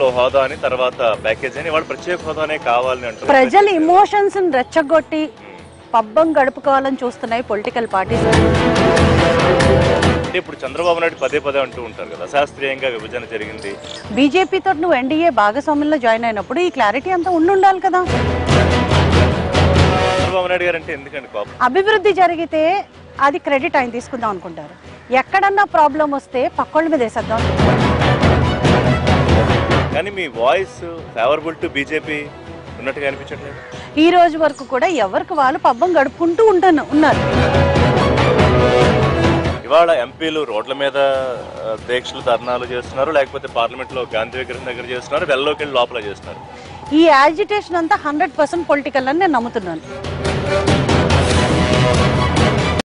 హోదా అని, తర్వాత ప్యాకేజ్ అని, వాళ్ళు ప్రత్యేక హోదానే కావాలని అంటారు. ప్రజల ఇమోషన్స్ రెచ్చగొట్టి పబ్బం గడుపుకోవాలని చూస్తున్నాయి పొలిటికల్ పార్టీస్. అంటే ఇప్పుడు చంద్రబాబు నాయుడు పదే పదే అంటూ ఉంటారు కదా, అశాస్త్రీయంగా విభజన జరిగింది. బీజేపీతో నువ్వు ఎన్డీఏ భాగస్వామ్యంలో జాయిన్ అయినప్పుడు ఈ క్లారిటీ అంతా ఉండాలి కదా. చంద్రబాబు నాయుడు గారు అంటే ఎందుకండి కోపం? అభివృద్ధి జరిగితే అది క్రెడిట్ ఆయన తీసుకుందాం అనుకుంటారు. ఎక్కడన్నా ప్రాబ్లం వస్తే పక్కోళ్ళ మీద వేసేద్దాం. కానీ మీ వాయిస్ ఫేవరబుల్ టు బీజేపీ ఉన్నట్టుగా అనిపించట్లేదు. ఈ రోజు వరకు కూడా ఎవరికి వాళ్ళు పబ్బం గడుపుకుంటూ ఉన్నారు. ఇవాళ ఎంపీలు రోడ్ల మీద దీక్షలు ధర్నాలు చేస్తున్నారు, లేకపోతే పార్లమెంట్ లో గాంధీ విగ్రహం దగ్గర చేస్తున్నారు, వెల్లోకి వెళ్ళి లోపల చేస్తున్నారు. ఈ యాజిటేషన్ అంతా 100% పొలిటికల్ అని నేను నమ్ముతున్నాను.